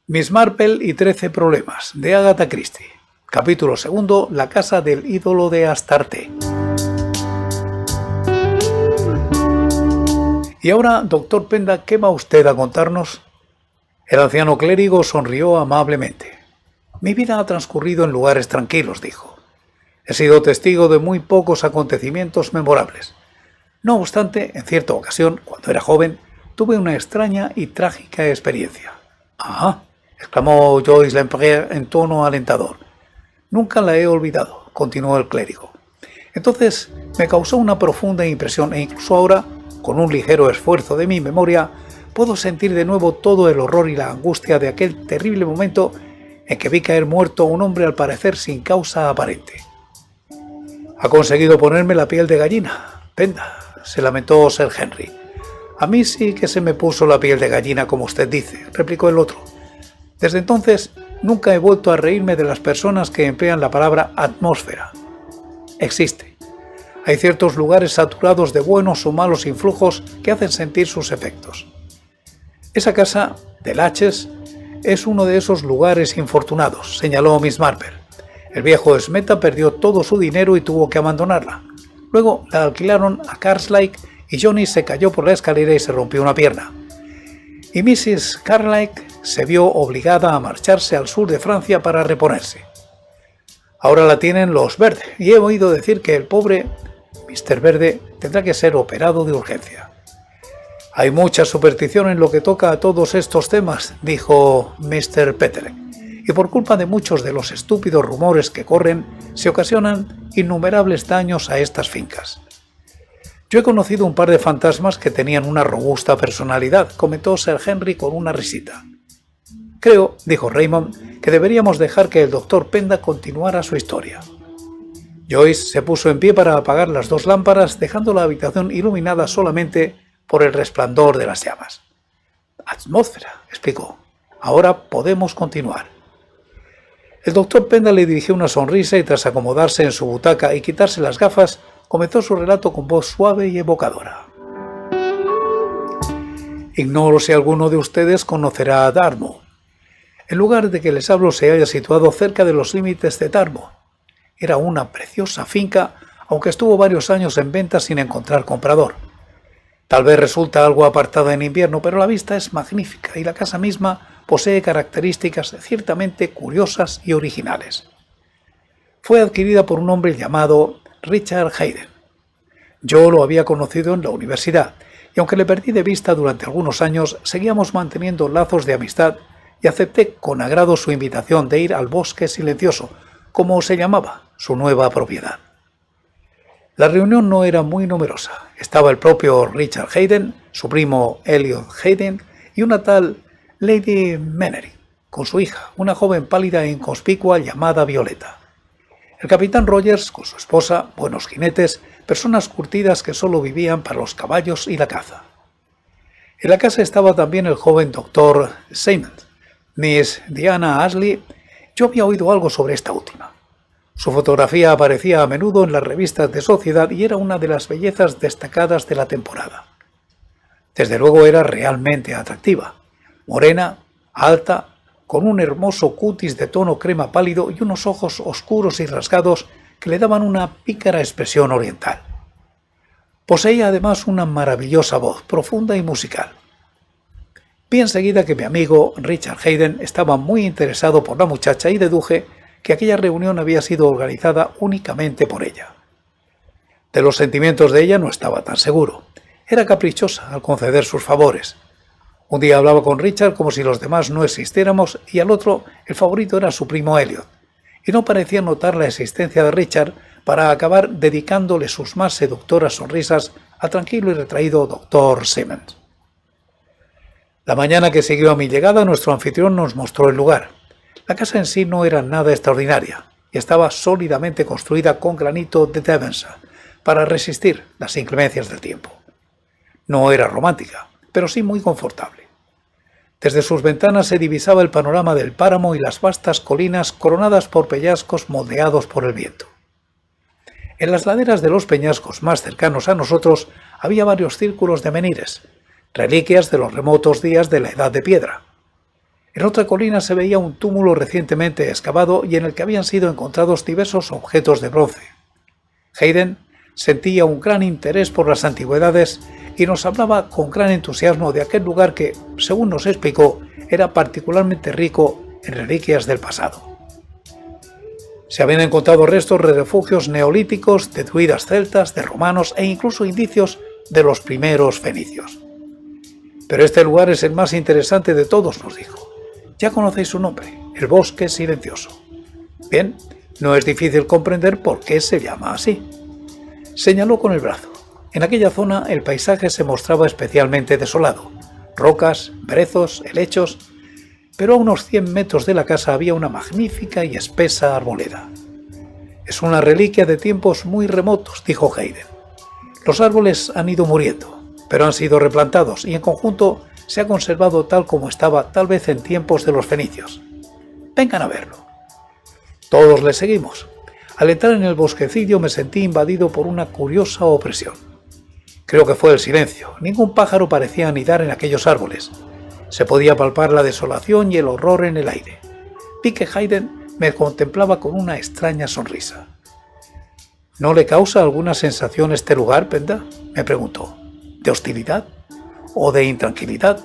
Miss Marple y 13 problemas, de Agatha Christie. Capítulo segundo, la casa del ídolo de Astarte. Y ahora, doctor Penda, ¿qué va usted a contarnos? El anciano clérigo sonrió amablemente. Mi vida ha transcurrido en lugares tranquilos, dijo. He sido testigo de muy pocos acontecimientos memorables. No obstante, en cierta ocasión, cuando era joven, tuve una extraña y trágica experiencia. «Ah», exclamó Joyce Lempriere en tono alentador. «Nunca la he olvidado», continuó el clérigo. «Entonces me causó una profunda impresión e incluso ahora, con un ligero esfuerzo de mi memoria, puedo sentir de nuevo todo el horror y la angustia de aquel terrible momento en que vi caer muerto a un hombre al parecer sin causa aparente». «Ha conseguido ponerme la piel de gallina, Penda», se lamentó Sir Henry. «A mí sí que se me puso la piel de gallina, como usted dice», replicó el otro. «Desde entonces nunca he vuelto a reírme de las personas que emplean la palabra atmósfera. Existe. Hay ciertos lugares saturados de buenos o malos influjos que hacen sentir sus efectos. Esa casa de Latches es uno de esos lugares infortunados», señaló Miss Marple. «El viejo Smeta perdió todo su dinero y tuvo que abandonarla. Luego la alquilaron a Carslake y Johnny se cayó por la escalera y se rompió una pierna. Y Mrs. Carslake se vio obligada a marcharse al sur de Francia para reponerse. Ahora la tienen los Verde y he oído decir que el pobre Mr. Verde tendrá que ser operado de urgencia». «Hay mucha superstición en lo que toca a todos estos temas», dijo Mr. Petterick, «y por culpa de muchos de los estúpidos rumores que corren, se ocasionan innumerables daños a estas fincas». «Yo he conocido un par de fantasmas que tenían una robusta personalidad», comentó Sir Henry con una risita. «Creo», dijo Raymond, «que deberíamos dejar que el doctor Penda continuara su historia». Joyce se puso en pie para apagar las dos lámparas, dejando la habitación iluminada solamente por el resplandor de las llamas. «Atmósfera», explicó. «Ahora podemos continuar». El doctor Penda le dirigió una sonrisa y tras acomodarse en su butaca y quitarse las gafas, comenzó su relato con voz suave y evocadora. «Ignoro si alguno de ustedes conocerá a Dartmoor. El lugar de que les hablo se halla situado cerca de los límites de Dartmoor. Era una preciosa finca, aunque estuvo varios años en venta sin encontrar comprador. Tal vez resulta algo apartada en invierno, pero la vista es magnífica y la casa misma posee características ciertamente curiosas y originales. Fue adquirida por un hombre llamado Richard Hayden. Yo lo había conocido en la universidad, y aunque le perdí de vista durante algunos años, seguíamos manteniendo lazos de amistad y acepté con agrado su invitación de ir al Bosque Silencioso, como se llamaba su nueva propiedad. La reunión no era muy numerosa. Estaba el propio Richard Hayden, su primo Elliot Hayden y una tal Lady Menery, con su hija, una joven pálida e inconspicua llamada Violeta. El capitán Rogers con su esposa, buenos jinetes, personas curtidas que solo vivían para los caballos y la caza. En la casa estaba también el joven doctor Simmons, Miss Diana Ashley. Yo había oído algo sobre esta última. Su fotografía aparecía a menudo en las revistas de sociedad y era una de las bellezas destacadas de la temporada. Desde luego era realmente atractiva, morena, alta, con un hermoso cutis de tono crema pálido y unos ojos oscuros y rasgados que le daban una pícara expresión oriental. Poseía además una maravillosa voz, profunda y musical. Vi enseguida que mi amigo Richard Hayden estaba muy interesado por la muchacha y deduje que aquella reunión había sido organizada únicamente por ella. De los sentimientos de ella no estaba tan seguro. Era caprichosa al conceder sus favores. Un día hablaba con Richard como si los demás no existiéramos y al otro el favorito era su primo Elliot, y no parecía notar la existencia de Richard para acabar dedicándole sus más seductoras sonrisas al tranquilo y retraído doctor Simmons. La mañana que siguió a mi llegada, nuestro anfitrión nos mostró el lugar. La casa en sí no era nada extraordinaria y estaba sólidamente construida con granito de Devonshire para resistir las inclemencias del tiempo. No era romántica, pero sí muy confortable. Desde sus ventanas se divisaba el panorama del páramo y las vastas colinas coronadas por peñascos moldeados por el viento. En las laderas de los peñascos más cercanos a nosotros había varios círculos de menires, reliquias de los remotos días de la Edad de Piedra. En otra colina se veía un túmulo recientemente excavado y en el que habían sido encontrados diversos objetos de bronce. Hayden sentía un gran interés por las antigüedades y nos hablaba con gran entusiasmo de aquel lugar que, según nos explicó, era particularmente rico en reliquias del pasado. Se habían encontrado restos de refugios neolíticos, de druidas celtas, de romanos e incluso indicios de los primeros fenicios. Pero este lugar es el más interesante de todos, nos dijo. Ya conocéis su nombre, el Bosque Silencioso. Bien, no es difícil comprender por qué se llama así. Señaló con el brazo. En aquella zona el paisaje se mostraba especialmente desolado. Rocas, brezos, helechos, pero a unos 100 metros de la casa había una magnífica y espesa arboleda. Es una reliquia de tiempos muy remotos, dijo Hayden. Los árboles han ido muriendo, pero han sido replantados y en conjunto se ha conservado tal como estaba tal vez en tiempos de los fenicios. Vengan a verlo. Todos le seguimos. Al entrar en el bosquecillo me sentí invadido por una curiosa opresión. Creo que fue el silencio. Ningún pájaro parecía anidar en aquellos árboles. Se podía palpar la desolación y el horror en el aire. Vi que Hayden me contemplaba con una extraña sonrisa. ¿No le causa alguna sensación este lugar, Penda?, me preguntó. ¿De hostilidad? ¿O de intranquilidad?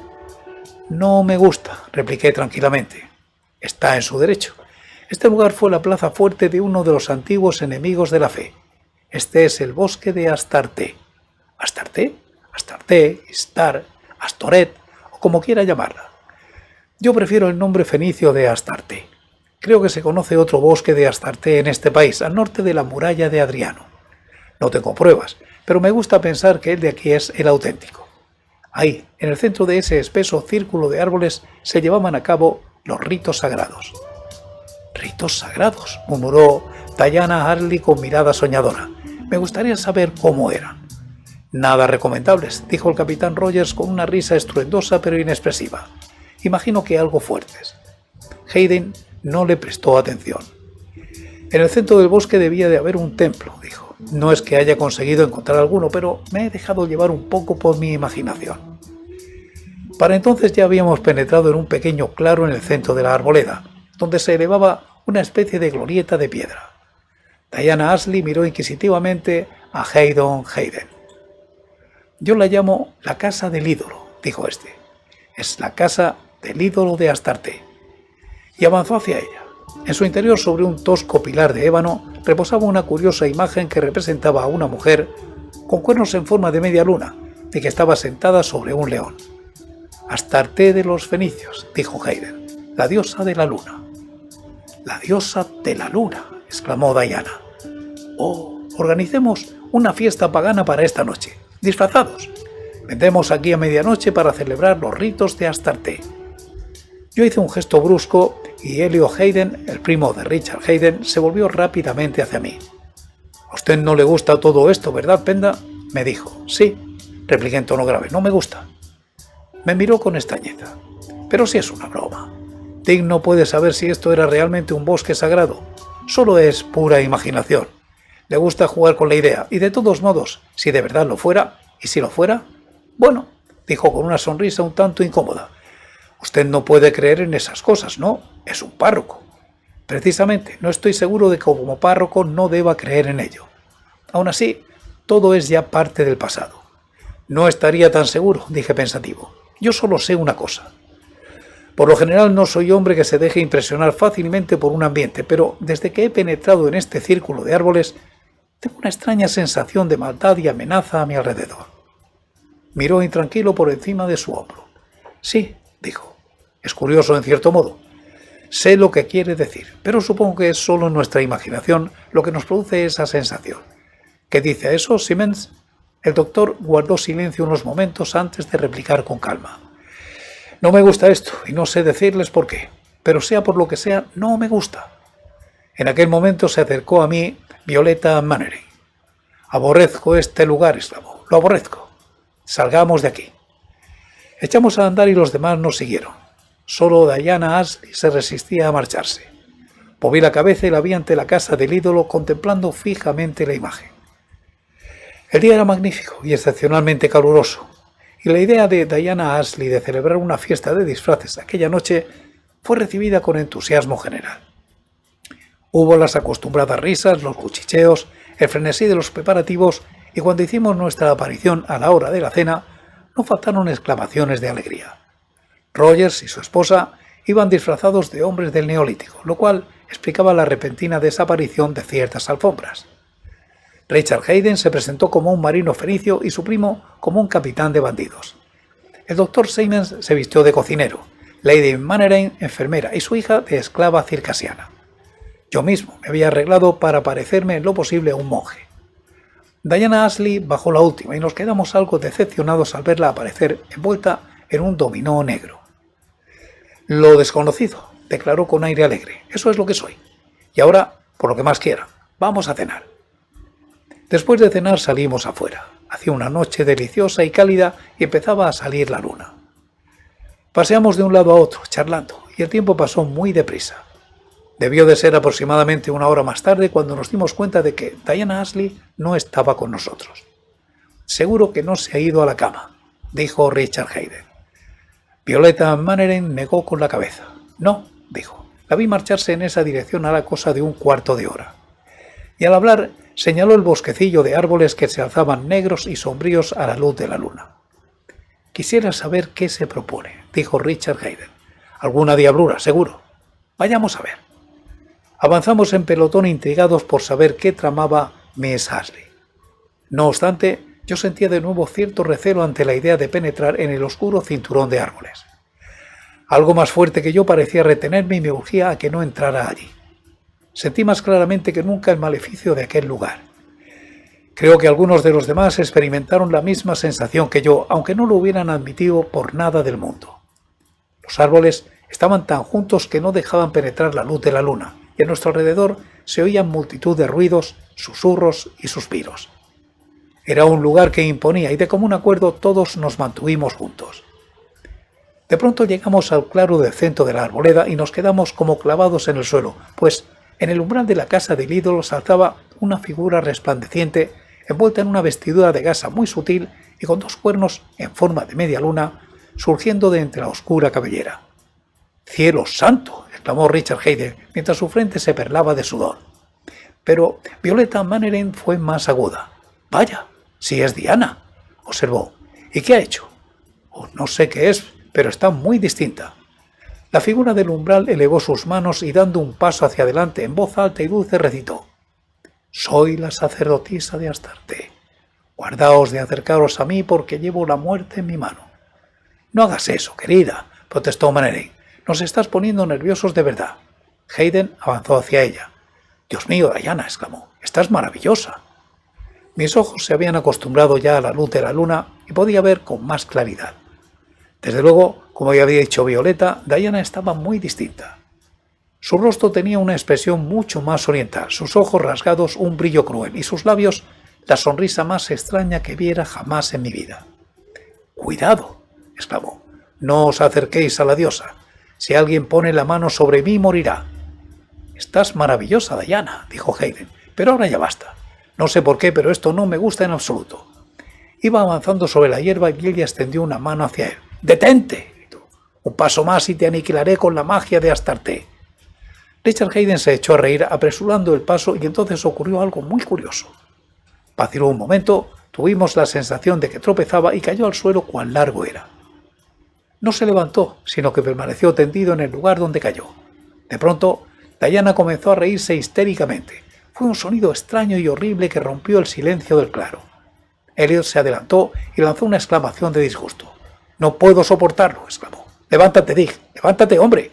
No me gusta, repliqué tranquilamente. Está en su derecho. Este lugar fue la plaza fuerte de uno de los antiguos enemigos de la fe. Este es el bosque de Astarte. ¿Astarte? Astarte, Istar, Astoret, o como quiera llamarla. Yo prefiero el nombre fenicio de Astarte. Creo que se conoce otro bosque de Astarte en este país, al norte de la muralla de Adriano. No tengo pruebas, pero me gusta pensar que el de aquí es el auténtico. Ahí, en el centro de ese espeso círculo de árboles, se llevaban a cabo los ritos sagrados. «Ritos sagrados», murmuró Diana Harley con mirada soñadora. «Me gustaría saber cómo eran». «Nada recomendables», dijo el capitán Rogers con una risa estruendosa pero inexpresiva. «Imagino que algo fuertes». Hayden no le prestó atención. «En el centro del bosque debía de haber un templo», dijo. «No es que haya conseguido encontrar alguno, pero me he dejado llevar un poco por mi imaginación». Para entonces ya habíamos penetrado en un pequeño claro en el centro de la arboleda, donde se elevaba una especie de glorieta de piedra. Diana Ashley miró inquisitivamente a Hayden. «Yo la llamo la casa del ídolo», dijo este. «Es la casa del ídolo de Astarte». Y avanzó hacia ella. En su interior, sobre un tosco pilar de ébano, reposaba una curiosa imagen que representaba a una mujer con cuernos en forma de media luna y que estaba sentada sobre un león. «Astarte de los fenicios», dijo Hayden, «la diosa de la luna». «La diosa de la luna», exclamó Diana. «Oh, organicemos una fiesta pagana para esta noche, disfrazados. Vendremos aquí a medianoche para celebrar los ritos de Astarte». Yo hice un gesto brusco y Elio Hayden, el primo de Richard Hayden, se volvió rápidamente hacia mí. «A usted no le gusta todo esto, ¿verdad, Penda?», me dijo. «Sí», repliqué en tono grave, «no me gusta». Me miró con extrañeza. «Pero si es una broma. Dick no puede saber si esto era realmente un bosque sagrado. Solo es pura imaginación. Le gusta jugar con la idea, y de todos modos, si de verdad lo fuera, y si lo fuera, bueno», dijo con una sonrisa un tanto incómoda. «Usted no puede creer en esas cosas, ¿no? Es un párroco». «Precisamente, no estoy seguro de que como párroco no deba creer en ello. Aún así, todo es ya parte del pasado». «No estaría tan seguro», dije pensativo. «Yo solo sé una cosa. Por lo general no soy hombre que se deje impresionar fácilmente por un ambiente, pero desde que he penetrado en este círculo de árboles, tengo una extraña sensación de maldad y amenaza a mi alrededor». Miró intranquilo por encima de su hombro. «Sí», dijo. «Es curioso en cierto modo. Sé lo que quiere decir, pero supongo que es solo nuestra imaginación lo que nos produce esa sensación. ¿Qué dice a eso, Simmons?». El doctor guardó silencio unos momentos antes de replicar con calma. «No me gusta esto, y no sé decirles por qué, pero sea por lo que sea, no me gusta». En aquel momento se acercó a mí Violeta Mannering. «Aborrezco este lugar», exclamó. «Lo aborrezco. Salgamos de aquí». Echamos a andar y los demás nos siguieron. Solo Diana Ashley se resistía a marcharse. Moví la cabeza y la vi ante la casa del ídolo contemplando fijamente la imagen. El día era magnífico y excepcionalmente caluroso, y la idea de Diana Ashley de celebrar una fiesta de disfraces aquella noche fue recibida con entusiasmo general. Hubo las acostumbradas risas, los cuchicheos, el frenesí de los preparativos, y cuando hicimos nuestra aparición a la hora de la cena, no faltaron exclamaciones de alegría. Rogers y su esposa iban disfrazados de hombres del Neolítico, lo cual explicaba la repentina desaparición de ciertas alfombras. Richard Hayden se presentó como un marino fenicio y su primo como un capitán de bandidos. El doctor Siemens se vistió de cocinero, Lady Mannering enfermera y su hija de esclava circasiana. Yo mismo me había arreglado para parecerme en lo posible a un monje. Diana Ashley bajó la última y nos quedamos algo decepcionados al verla aparecer envuelta en un dominó negro. Lo desconocido, declaró con aire alegre, eso es lo que soy. Y ahora, por lo que más quiera, vamos a cenar. Después de cenar salimos afuera. Hacía una noche deliciosa y cálida y empezaba a salir la luna. Paseamos de un lado a otro, charlando, y el tiempo pasó muy deprisa. Debió de ser aproximadamente una hora más tarde cuando nos dimos cuenta de que Diana Ashley no estaba con nosotros. Seguro que no se ha ido a la cama, dijo Richard Hayden. Violeta Mannering negó con la cabeza. No, dijo. La vi marcharse en esa dirección a la cosa de un cuarto de hora. Y al hablar señaló el bosquecillo de árboles que se alzaban negros y sombríos a la luz de la luna. Quisiera saber qué se propone, dijo Richard Hayden. Alguna diablura, seguro. Vayamos a ver. Avanzamos en pelotón intrigados por saber qué tramaba Miss Ashley. No obstante, yo sentía de nuevo cierto recelo ante la idea de penetrar en el oscuro cinturón de árboles. Algo más fuerte que yo parecía retenerme y me urgía a que no entrara allí. Sentí más claramente que nunca el maleficio de aquel lugar. Creo que algunos de los demás experimentaron la misma sensación que yo, aunque no lo hubieran admitido por nada del mundo. Los árboles estaban tan juntos que no dejaban penetrar la luz de la luna, y a nuestro alrededor se oían multitud de ruidos, susurros y suspiros. Era un lugar que imponía y de común acuerdo todos nos mantuvimos juntos. De pronto llegamos al claro del centro de la arboleda y nos quedamos como clavados en el suelo, pues en el umbral de la casa del ídolo se alzaba una figura resplandeciente envuelta en una vestidura de gasa muy sutil y con dos cuernos en forma de media luna surgiendo de entre la oscura cabellera. ¡Cielo santo!, exclamó Richard Hayden mientras su frente se perlaba de sudor. Pero Violeta Mannering fue más aguda. «Vaya, si es Diana», observó. «¿Y qué ha hecho?» «Oh, no sé qué es, pero está muy distinta». La figura del umbral elevó sus manos y dando un paso hacia adelante en voz alta y dulce recitó: «Soy la sacerdotisa de Astarte. Guardaos de acercaros a mí porque llevo la muerte en mi mano». «No hagas eso, querida», protestó Mannering. «Nos estás poniendo nerviosos de verdad». Hayden avanzó hacia ella. «Dios mío, Diana», exclamó, «estás maravillosa». Mis ojos se habían acostumbrado ya a la luz de la luna y podía ver con más claridad. Desde luego, como ya había dicho Violeta, Diana estaba muy distinta. Su rostro tenía una expresión mucho más oriental, sus ojos rasgados un brillo cruel y sus labios la sonrisa más extraña que viera jamás en mi vida. «Cuidado», exclamó, «no os acerquéis a la diosa. Si alguien pone la mano sobre mí, morirá». «Estás maravillosa, Diana», dijo Hayden, «pero ahora ya basta. No sé por qué, pero esto no me gusta en absoluto». Iba avanzando sobre la hierba y ella extendió una mano hacia él. «¡Detente!», gritó. «Un paso más y te aniquilaré con la magia de Astarte». Richard Hayden se echó a reír apresurando el paso y entonces ocurrió algo muy curioso. Vaciló un momento, tuvimos la sensación de que tropezaba y cayó al suelo cuán largo era. No se levantó, sino que permaneció tendido en el lugar donde cayó. De pronto, Diana comenzó a reírse histéricamente. Fue un sonido extraño y horrible que rompió el silencio del claro. Elliot se adelantó y lanzó una exclamación de disgusto. «No puedo soportarlo», exclamó. «Levántate, Dick, levántate, hombre».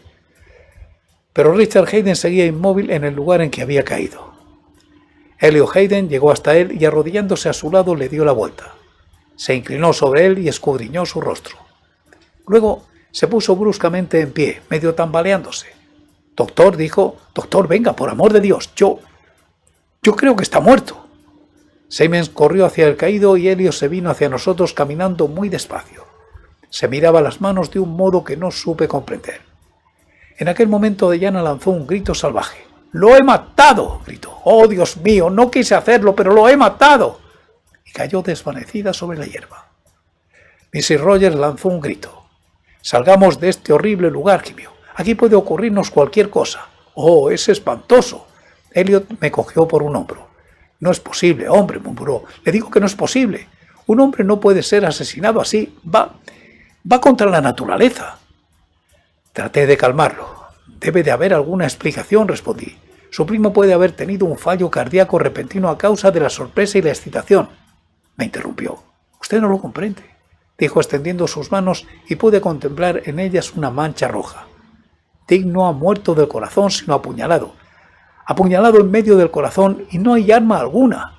Pero Richard Hayden seguía inmóvil en el lugar en que había caído. Elliot Hayden llegó hasta él y arrodillándose a su lado le dio la vuelta. Se inclinó sobre él y escudriñó su rostro. Luego se puso bruscamente en pie, medio tambaleándose. «Doctor», dijo, «doctor, venga, por amor de Dios, yo creo que está muerto». Siemens corrió hacia el caído y Elliot se vino hacia nosotros caminando muy despacio. Se miraba las manos de un modo que no supe comprender. En aquel momento Diana lanzó un grito salvaje. «¡Lo he matado!», gritó. «¡Oh, Dios mío! No quise hacerlo, pero lo he matado». Y cayó desvanecida sobre la hierba. Mrs. Rogers lanzó un grito. «Salgamos de este horrible lugar, Jimmy. Aquí puede ocurrirnos cualquier cosa. Oh, es espantoso. Elliot me cogió por un hombro. No es posible, hombre, murmuró. Le digo que no es posible. Un hombre no puede ser asesinado así. Va contra la naturaleza. Traté de calmarlo. Debe de haber alguna explicación, respondí. Su primo puede haber tenido un fallo cardíaco repentino a causa de la sorpresa y la excitación. Me interrumpió. Usted no lo comprende, dijo extendiendo sus manos y pude contemplar en ellas una mancha roja. Dick no ha muerto del corazón, sino apuñalado. Apuñalado en medio del corazón y no hay arma alguna.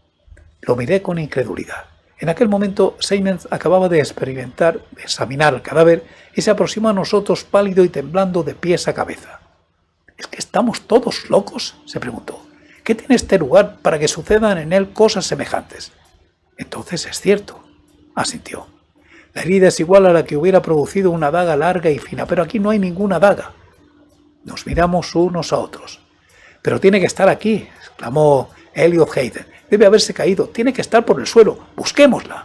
Lo miré con incredulidad. En aquel momento Simmons acababa de examinar el cadáver y se aproximó a nosotros pálido y temblando de pies a cabeza. ¿Es que estamos todos locos?, se preguntó. ¿Qué tiene este lugar para que sucedan en él cosas semejantes? Entonces es cierto, asintió. La herida es igual a la que hubiera producido una daga larga y fina, pero aquí no hay ninguna daga. Nos miramos unos a otros. Pero tiene que estar aquí, exclamó Elliot Hayden. Debe haberse caído, tiene que estar por el suelo. Busquémosla.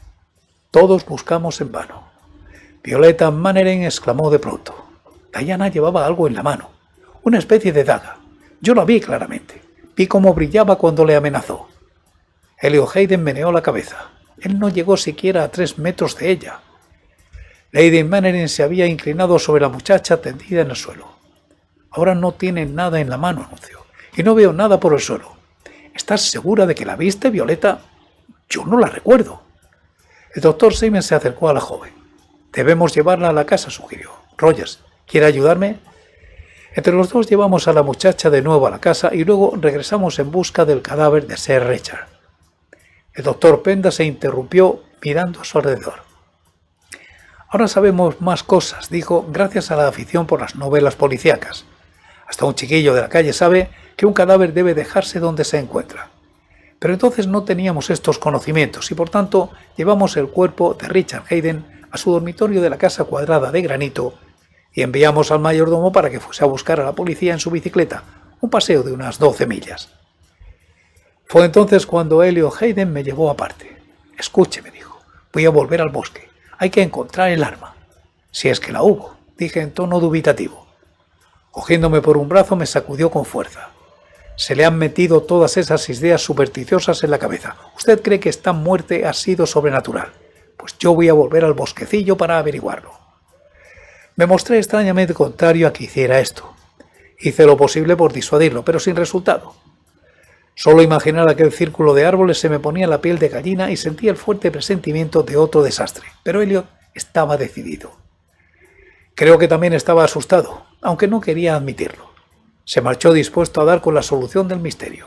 Todos buscamos en vano. Violeta Mannering exclamó de pronto. Diana llevaba algo en la mano, una especie de daga. Yo la vi claramente. Vi cómo brillaba cuando le amenazó. Elliot Hayden meneó la cabeza. Él no llegó siquiera a 3 metros de ella. Lady Mannering se había inclinado sobre la muchacha tendida en el suelo. Ahora no tiene nada en la mano, anunció, y no veo nada por el suelo. ¿Estás segura de que la viste, Violeta? Yo no la recuerdo. El doctor Simmons se acercó a la joven. Debemos llevarla a la casa, sugirió. Rogers, ¿quiere ayudarme? Entre los dos llevamos a la muchacha de nuevo a la casa y luego regresamos en busca del cadáver de Sir Richard. El doctor Penda se interrumpió mirando a su alrededor. Ahora sabemos más cosas, dijo, gracias a la afición por las novelas policíacas. Hasta un chiquillo de la calle sabe que un cadáver debe dejarse donde se encuentra. Pero entonces no teníamos estos conocimientos y por tanto llevamos el cuerpo de Richard Hayden a su dormitorio de la casa cuadrada de granito y enviamos al mayordomo para que fuese a buscar a la policía en su bicicleta, un paseo de unas 12 millas. Fue entonces cuando Elliot Hayden me llevó aparte. Escuche, me dijo, voy a volver al bosque. Hay que encontrar el arma. Si es que la hubo, dije en tono dubitativo. Cogiéndome por un brazo me sacudió con fuerza. Se le han metido todas esas ideas supersticiosas en la cabeza. Usted cree que esta muerte ha sido sobrenatural. Pues yo voy a volver al bosquecillo para averiguarlo. Me mostré extrañamente contrario a que hiciera esto. Hice lo posible por disuadirlo, pero sin resultado. Solo imaginar aquel círculo de árboles se me ponía la piel de gallina y sentía el fuerte presentimiento de otro desastre. Pero Elliot estaba decidido. Creo que también estaba asustado, aunque no quería admitirlo. Se marchó dispuesto a dar con la solución del misterio.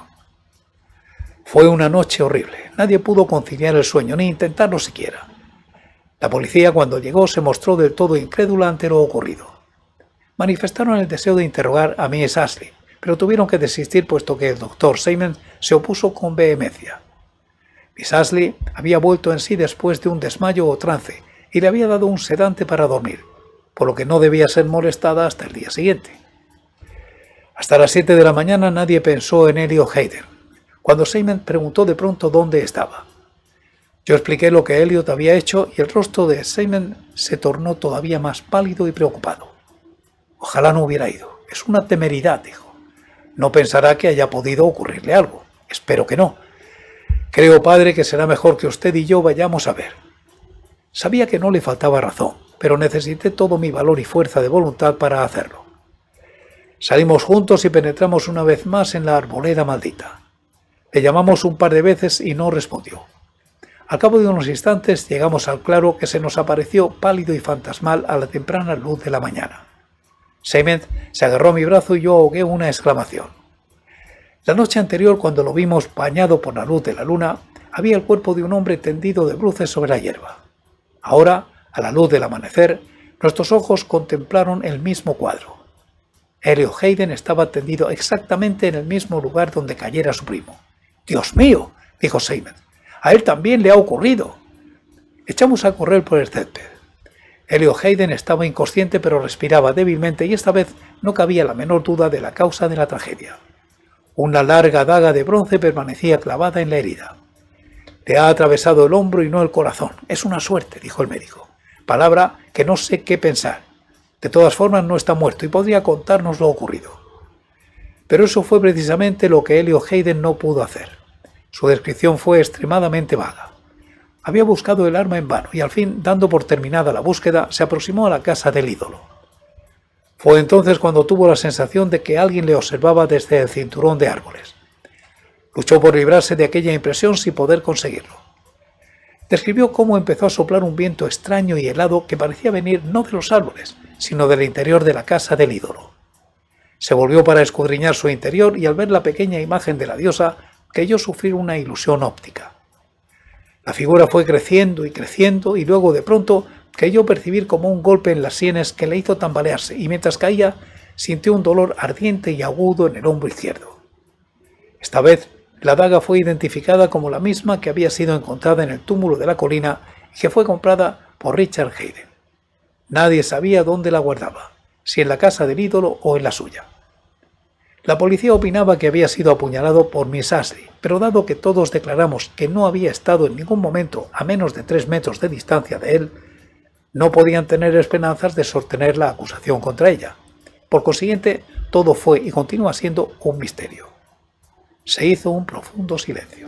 Fue una noche horrible. Nadie pudo conciliar el sueño, ni intentarlo siquiera. La policía, cuando llegó, se mostró del todo incrédula ante lo ocurrido. Manifestaron el deseo de interrogar a Miss Ashley, pero tuvieron que desistir puesto que el doctor Simmons se opuso con vehemencia. Miss Ashley había vuelto en sí después de un desmayo o trance y le había dado un sedante para dormir, por lo que no debía ser molestada hasta el día siguiente. Hasta las 7 de la mañana nadie pensó en Elliot Hayden, cuando Simmons preguntó de pronto dónde estaba. Yo expliqué lo que Elliot había hecho y el rostro de Simmons se tornó todavía más pálido y preocupado. Ojalá no hubiera ido. Es una temeridad, dijo. No pensará que haya podido ocurrirle algo. Espero que no. Creo, padre, que será mejor que usted y yo vayamos a ver. Sabía que no le faltaba razón, pero necesité todo mi valor y fuerza de voluntad para hacerlo. Salimos juntos y penetramos una vez más en la arboleda maldita. Le llamamos un par de veces y no respondió. Al cabo de unos instantes llegamos al claro que se nos apareció pálido y fantasmal a la temprana luz de la mañana. Simmons se agarró a mi brazo y yo ahogué una exclamación. La noche anterior, cuando lo vimos bañado por la luz de la luna, había el cuerpo de un hombre tendido de bruces sobre la hierba. Ahora, a la luz del amanecer, nuestros ojos contemplaron el mismo cuadro. Elliot Hayden estaba tendido exactamente en el mismo lugar donde cayera su primo. «¡Dios mío!», dijo Simmons. «A él también le ha ocurrido». Echamos a correr por el césped. Elliot Hayden estaba inconsciente pero respiraba débilmente y esta vez no cabía la menor duda de la causa de la tragedia. Una larga daga de bronce permanecía clavada en la herida. «Le ha atravesado el hombro y no el corazón. Es una suerte», dijo el médico. «Palabra que no sé qué pensar». De todas formas, no está muerto y podría contarnos lo ocurrido. Pero eso fue precisamente lo que Elliot Hayden no pudo hacer. Su descripción fue extremadamente vaga. Había buscado el arma en vano y al fin, dando por terminada la búsqueda, se aproximó a la casa del ídolo. Fue entonces cuando tuvo la sensación de que alguien le observaba desde el cinturón de árboles. Luchó por librarse de aquella impresión sin poder conseguirlo. Describió cómo empezó a soplar un viento extraño y helado que parecía venir no de los árboles, sino del interior de la casa del ídolo. Se volvió para escudriñar su interior y al ver la pequeña imagen de la diosa, creyó sufrir una ilusión óptica. La figura fue creciendo y luego de pronto creyó percibir como un golpe en las sienes que le hizo tambalearse y mientras caía sintió un dolor ardiente y agudo en el hombro izquierdo. Esta vez la daga fue identificada como la misma que había sido encontrada en el túmulo de la colina y que fue comprada por Richard Hayden. Nadie sabía dónde la guardaba, si en la casa del ídolo o en la suya. La policía opinaba que había sido apuñalado por Miss Ashley, pero dado que todos declaramos que no había estado en ningún momento a menos de 3 metros de distancia de él, no podían tener esperanzas de sostener la acusación contra ella. Por consiguiente, todo fue y continúa siendo un misterio. Se hizo un profundo silencio.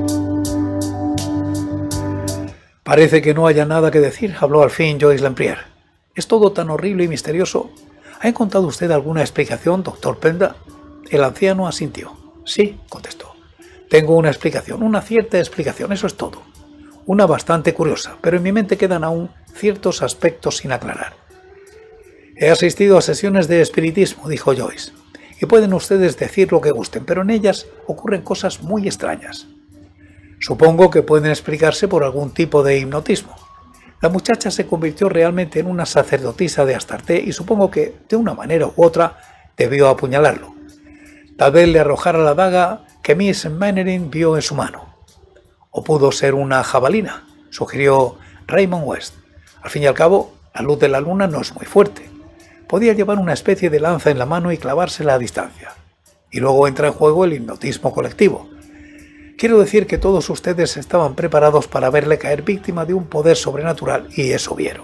Parece que no haya nada que decir, habló al fin Joyce Lempriere. Es todo tan horrible y misterioso. ¿Ha encontrado usted alguna explicación, doctor Penda? El anciano asintió. Sí, contestó. Tengo una explicación, una cierta explicación, eso es todo. Una bastante curiosa, pero en mi mente quedan aún ciertos aspectos sin aclarar. He asistido a sesiones de espiritismo, dijo Joyce, y pueden ustedes decir lo que gusten, pero en ellas ocurren cosas muy extrañas. Supongo que pueden explicarse por algún tipo de hipnotismo. La muchacha se convirtió realmente en una sacerdotisa de Astarte y supongo que, de una manera u otra, debió apuñalarlo. Tal vez le arrojara la daga que Miss Mannering vio en su mano. O pudo ser una jabalina, sugirió Raymond West. Al fin y al cabo, la luz de la luna no es muy fuerte. Podía llevar una especie de lanza en la mano y clavársela a distancia. Y luego entra en juego el hipnotismo colectivo. Quiero decir que todos ustedes estaban preparados para verle caer víctima de un poder sobrenatural y eso vieron.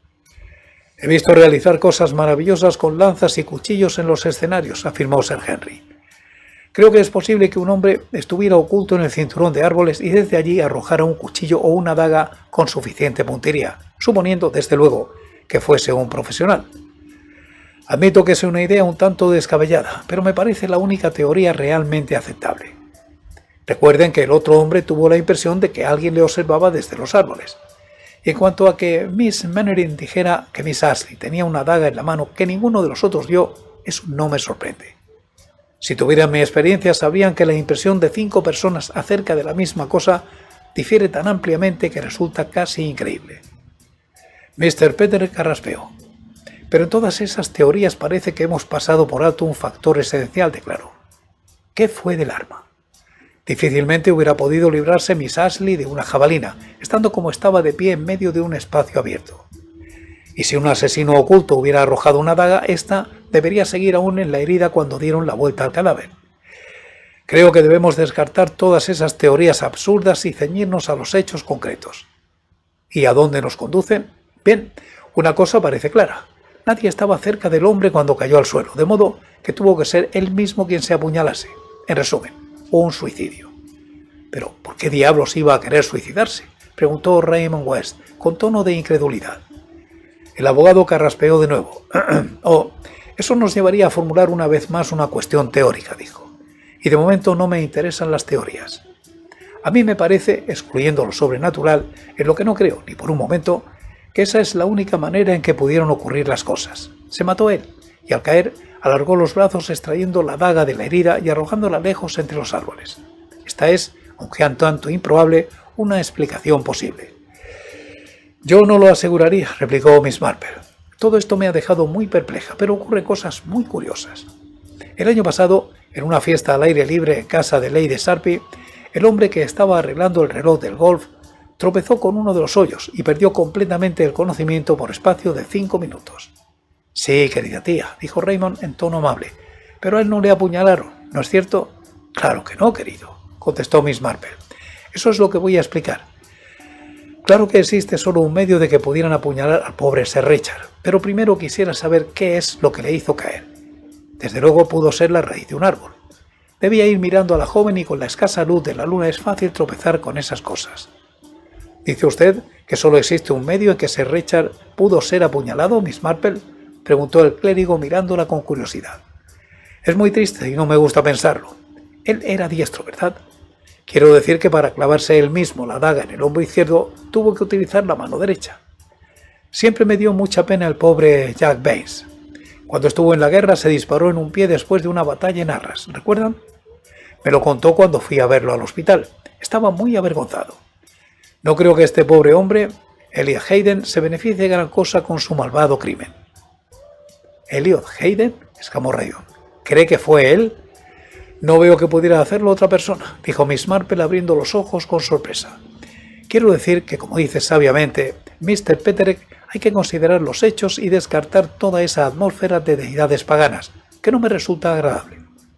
He visto realizar cosas maravillosas con lanzas y cuchillos en los escenarios, afirmó Sir Henry. Creo que es posible que un hombre estuviera oculto en el cinturón de árboles y desde allí arrojara un cuchillo o una daga con suficiente puntería, suponiendo, desde luego, que fuese un profesional. Admito que es una idea un tanto descabellada, pero me parece la única teoría realmente aceptable. Recuerden que el otro hombre tuvo la impresión de que alguien le observaba desde los árboles. Y en cuanto a que Miss Mannering dijera que Miss Ashley tenía una daga en la mano que ninguno de los otros vio, eso no me sorprende. Si tuvieran mi experiencia, sabrían que la impresión de 5 personas acerca de la misma cosa difiere tan ampliamente que resulta casi increíble. Mr. Peter carraspeó. Pero en todas esas teorías parece que hemos pasado por alto un factor esencial, declaró. ¿Qué fue del arma? Difícilmente hubiera podido librarse Miss Ashley de una jabalina, estando como estaba de pie en medio de un espacio abierto. Y si un asesino oculto hubiera arrojado una daga, ésta debería seguir aún en la herida cuando dieron la vuelta al cadáver. Creo que debemos descartar todas esas teorías absurdas y ceñirnos a los hechos concretos. ¿Y a dónde nos conducen? Bien, una cosa parece clara. Nadie estaba cerca del hombre cuando cayó al suelo, de modo que tuvo que ser él mismo quien se apuñalase. En resumen, un suicidio. ¿Pero por qué diablos iba a querer suicidarse?, preguntó Raymond West, con tono de incredulidad. El abogado carraspeó de nuevo. Eso nos llevaría a formular una vez más una cuestión teórica, dijo. Y de momento no me interesan las teorías. A mí me parece, excluyendo lo sobrenatural, en lo que no creo ni por un momento, que esa es la única manera en que pudieron ocurrir las cosas. Se mató él, y al caer alargó los brazos extrayendo la daga de la herida y arrojándola lejos entre los árboles. Esta es, aunque un tanto improbable, una explicación posible. Yo no lo aseguraría, replicó Miss Marple. Todo esto me ha dejado muy perpleja, pero ocurren cosas muy curiosas. El año pasado, en una fiesta al aire libre en casa de Lady Sarpy, el hombre que estaba arreglando el reloj del golf tropezó con uno de los hoyos y perdió completamente el conocimiento por espacio de 5 minutos. Sí, querida tía, dijo Raymond en tono amable, pero a él no le apuñalaron, ¿no es cierto? Claro que no, querido, contestó Miss Marple. Eso es lo que voy a explicar. Claro que existe solo un medio de que pudieran apuñalar al pobre Sir Richard, pero primero quisiera saber qué es lo que le hizo caer. Desde luego pudo ser la raíz de un árbol. Debía ir mirando a la joven y con la escasa luz de la luna es fácil tropezar con esas cosas. ¿Dice usted que solo existe un medio en que Sir Richard pudo ser apuñalado, Miss Marple?, preguntó el clérigo mirándola con curiosidad. Es muy triste y no me gusta pensarlo. Él era diestro, ¿verdad? Quiero decir que para clavarse él mismo la daga en el hombro izquierdo tuvo que utilizar la mano derecha. Siempre me dio mucha pena el pobre Jack Baines. Cuando estuvo en la guerra se disparó en un pie después de una batalla en Arras, ¿recuerdan? Me lo contó cuando fui a verlo al hospital. Estaba muy avergonzado. No creo que este pobre hombre, Elliot Hayden, se beneficie de gran cosa con su malvado crimen. ¿Elliot Hayden?, exclamó Rayon. ¿Cree que fue él? No veo que pudiera hacerlo otra persona, dijo Miss Marple abriendo los ojos con sorpresa. Quiero decir que, como dice sabiamente Mr. Petterick, hay que considerar los hechos y descartar toda esa atmósfera de deidades paganas, que no me resulta agradable.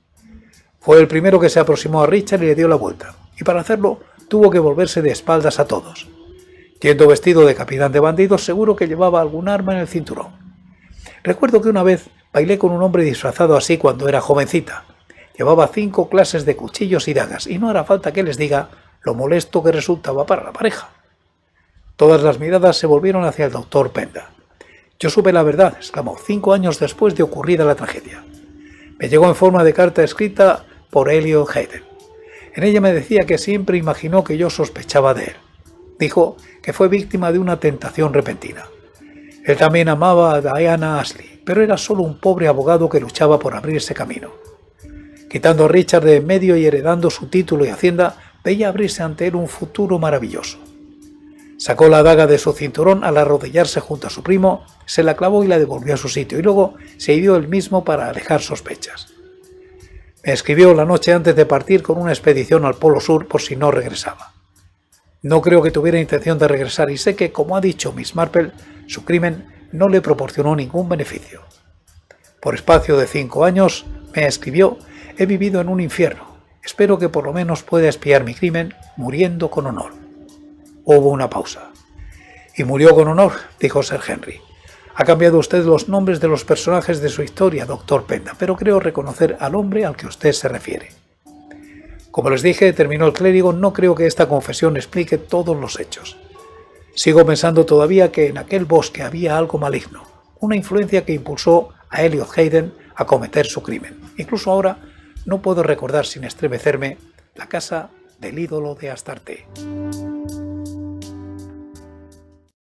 Fue el primero que se aproximó a Richard y le dio la vuelta, y para hacerlo tuvo que volverse de espaldas a todos. Yendo vestido de capitán de bandidos, seguro que llevaba algún arma en el cinturón. Recuerdo que una vez bailé con un hombre disfrazado así cuando era jovencita. Llevaba 5 clases de cuchillos y dagas, y no hará falta que les diga lo molesto que resultaba para la pareja. Todas las miradas se volvieron hacia el doctor Penda. Yo supe la verdad, exclamó, 5 años después de ocurrida la tragedia. Me llegó en forma de carta escrita por Elliot Hayden. En ella me decía que siempre imaginó que yo sospechaba de él. Dijo que fue víctima de una tentación repentina. Él también amaba a Diana Ashley, pero era solo un pobre abogado que luchaba por abrirse camino. Quitando a Richard de en medio y heredando su título y hacienda, veía abrirse ante él un futuro maravilloso. Sacó la daga de su cinturón al arrodillarse junto a su primo, se la clavó y la devolvió a su sitio, y luego se hirió él mismo para alejar sospechas. Me escribió la noche antes de partir con una expedición al Polo Sur por si no regresaba. No creo que tuviera intención de regresar y sé que, como ha dicho Miss Marple, su crimen no le proporcionó ningún beneficio. Por espacio de 5 años, me escribió, he vivido en un infierno. Espero que por lo menos pueda expiar mi crimen muriendo con honor. Hubo una pausa. Y murió con honor, dijo Sir Henry. Ha cambiado usted los nombres de los personajes de su historia, doctor Penda, pero creo reconocer al hombre al que usted se refiere. Como les dije, terminó el clérigo, no creo que esta confesión explique todos los hechos. Sigo pensando todavía que en aquel bosque había algo maligno, una influencia que impulsó a Elliot Hayden a cometer su crimen. Incluso ahora no puedo recordar sin estremecerme la casa del ídolo de Astarte.